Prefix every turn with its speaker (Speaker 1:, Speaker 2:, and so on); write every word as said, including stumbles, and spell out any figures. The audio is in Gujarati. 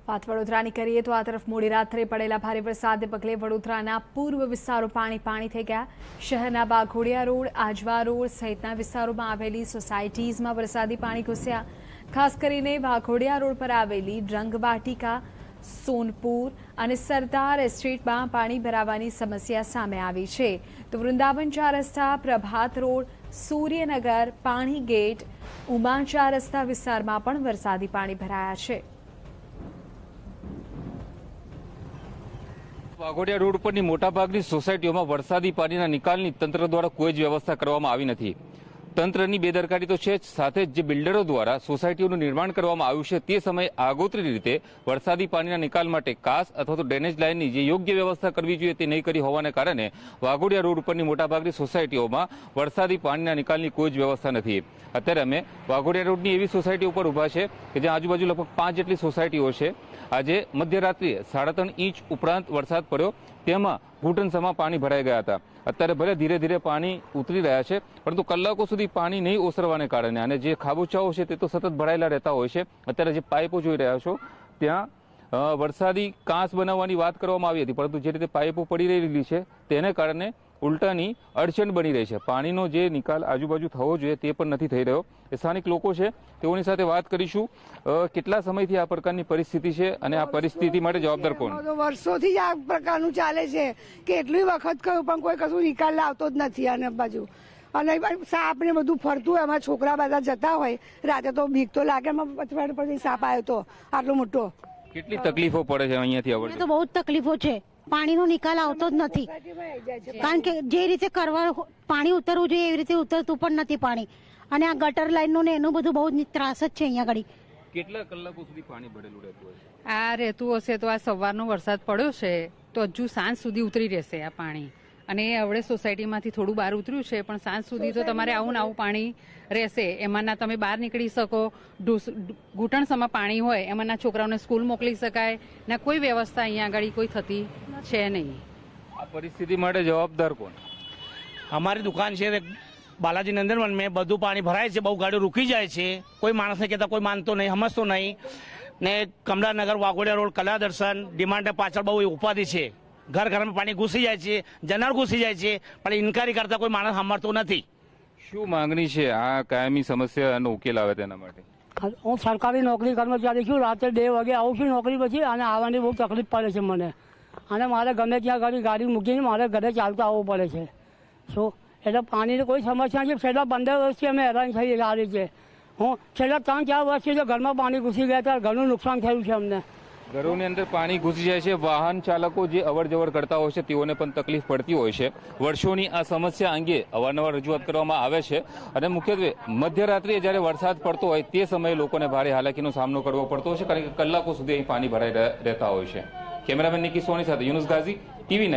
Speaker 1: વાત વડોદરાની કરીએ તો આ તરફ મોડી રાત્રે પડેલા ભારે વરસાદને પગલે વડોદરાના પૂર્વ વિસ્તારો પાણી પાણી થઈ ગયા। શહેરના વાઘોડિયા રોડ, આજવા રોડ સહિતના વિસ્તારોમાં આવેલી સોસાયટીઝમાં વરસાદી પાણી ઘૂસ્યા। ખાસ કરીને વાઘોડિયા રોડ પર આવેલી રંગવાટિકા, સોનપુર અને સરદાર એસ્ટેટમાં પાણી ભરાવાની સમસ્યા સામે આવી છે। તો વૃંદાવન ચાર રસ્તા, પ્રભાત રોડ, સૂર્યનગર, પાણી ગેટ, ઉમા ચાર રસ્તા વિસ્તારમાં પણ વરસાદી પાણી ભરાયા છે।
Speaker 2: વાઘોડિયા રોડ પરની મોટાભાગની સોસાયટીઓમાં વરસાદી પાણીના નિકાલની તંત્ર દ્વારા કોઈ જ વ્યવસ્થા કરવામાં આવી નથી। તંત્રની બેદરકારી તો છે જ, સાથે જ જે બિલ્ડરો દ્વારા સોસાયટીઓનું નિર્માણ કરવામાં આવ્યું છે તે સમયે આગોતરી રીતે વરસાદી પાણીના નિકાલ માટે કાસ અથવા તો ડ્રેનેજ લાઇનની જે યોગ્ય વ્યવસ્થા કરવી જોઈએ તે નહીં કરી હોવાને કારણે વાઘોડિયા રોડ ઉપરની મોટાભાગની સોસાયટીઓમાં વરસાદી પાણીના નિકાલની કોઈ જ વ્યવસ્થા નથી। અત્યારે અમે વાઘોડિયા રોડની એવી સોસાયટી ઉપર ઊભા છે કે જ્યાં આજુબાજુ લગભગ પાંચ જેટલી સોસાયટીઓ છે। આજે મધ્યરાત્રિએ સાડા ત્રણ ઇંચ ઉપરાંત વરસાદ પડ્યો, તેમાં ઘૂંટણસમાં પાણી ભરાઈ ગયા હતા। અત્યારે ભલે ધીરે ધીરે પાણી ઉતરી રહ્યા છે, પરંતુ કલાકો સુધી પાણી નહીં ઓસરવાને કારણે અને જે ખાબોચાઓ છે તે તો સતત ભરાયેલા રહેતા હોય છે। અત્યારે જે પાઇપો જોઈ રહ્યા છો ત્યાં વરસાદી કાંસ બનાવવાની વાત કરવામાં આવી હતી, પરંતુ જે રીતે પાઇપો પડી રહેલી છે તેને કારણે ઉલટાની અડચણ બની રહી છે। પાણીનો જે નિકાલ આજુબાજુ થવો જોઈએ તે પણ નથી થઈ રહ્યો। સ્થાનિક લોકો છે તેઓની સાથે વાત કરીશું, કેટલા સમયથી આ પ્રકારની પરિસ્થિતિ છે અને આ પરિસ્થિતિ માટે જવાબદાર કોણ?
Speaker 3: વર્ષોથી આ પ્રકારનું ચાલે છે કે એટલી વખત કહ્યું પણ કોઈ કશું નિકાલ લાવતો જ નથી। અને બાજુ અને સાપ ને બધું ફરતું હોય, અમારા છોકરા બધા જતા હોય રાતે તો બીક તો લાગે। પછી સાપ આવ્યો તો આટલો મોટો।
Speaker 2: કેટલી તકલીફો પડે છે અહીંયાથી? આવડે
Speaker 4: તો બહુ તકલીફો છે, પાણીનો નિકાલ આવતો જ નથી, કારણ કે જે રીતે કરવા પાણી ઉતરવું જોઈએ એવી રીતે ઉતરતું પણ નથી પાણી। અને આ ગટર લાઈનનું ને એનું બધું બહુ ત્રાસ જ છે અહીંયા આગળ।
Speaker 2: કેટલા કલાકો સુધી પાણી ભરેલું રહેતું હશે?
Speaker 5: આ રહેતું હશે તો આ સવારનો વરસાદ પડ્યો છે તો હજુ સાંજ સુધી ઉતરી રહેશે આ પાણી। અને હવે સોસાયટીમાંથી થોડું બહાર ઉતર્યું છે, પણ સાંજ સુધી તો તમારે આવું ને આવું પાણી રહેશે। એમાંના તમે બહાર નીકળી શકો, ઘૂંટણસમાં પાણી હોય, એમાંના છોકરાઓને સ્કૂલ મોકલી શકાય ને કોઈ વ્યવસ્થા અહીંયા આગળ કોઈ થતી છે નહીં।
Speaker 2: આ પરિસ્થિતિ માટે જવાબદાર કોણ?
Speaker 6: અમારી દુકાન છે બાલાજી નંદનવન મેં, બધું પાણી ભરાય છે, બહુ ગાડીઓ રૂકી જાય છે, કોઈ માણસને કહેતા કોઈ માનતો નહીં, સમજતો નહીં। ને કમલાનગર, વાઘોડિયા રોડ, કલા દર્શન, ડિમાન્ડ પાછળ બહુ ઉપાધિ છે। ઘર ઘરમાં પાણી ઘૂસી જાય છે, જનાર ઘૂસી જાય છે, પણ ઇન્કવાયરી કરતા કોઈ માણસ સાંભળતો નથી।
Speaker 2: શું માંગણી છે આ કાયમી સમસ્યાનો ઉકેલ આવે તેના માટે?
Speaker 7: હું સરકારી નોકરી કર્મચારી છું, રાત્રે બે વાગે આવું છું નોકરી પછી, અને આવવાની બહુ તકલીફ પડે છે મને, અને મારે ગમે ત્યાં ગાડી ગાડી મૂકીને મારે ઘરે ચાલતા આવવું પડે છે। શું એટલે પાણીની કોઈ સમસ્યા છે? છેલ્લા પંદર વર્ષથી અમે હેરાન થઈ આ રીતે। હું છેલ્લા ત્રણ ચાર વર્ષથી જો ઘરમાં પાણી ઘૂસી ગયા ત્યારે ઘણું નુકસાન થયું છે અમને।
Speaker 2: ઘરોની અંદર પાણી ઘૂસી જાય છે, વાહન ચાલકો જે અવર જવર કરતા હોય છે તેઓને પણ તકલીફ પડતી હોય છે। વર્ષોની આ સમસ્યા અંગે અવારનવાર રજૂઆત કરવામાં આવે છે, અને મુખ્યત્વે મધ્યરાત્રિએ જ્યારે વરસાદ પડતો હોય તે સમયે લોકોને ભારે હાલાકીનો સામનો કરવો પડતો હોય છે, કારણ કે કલાકો સુધી અહીં પાણી ભરાઈ રહેતા હોય છે। કેમેરામેન નિકી સોની સાથે યુનુસ ગાઝી, ટીવી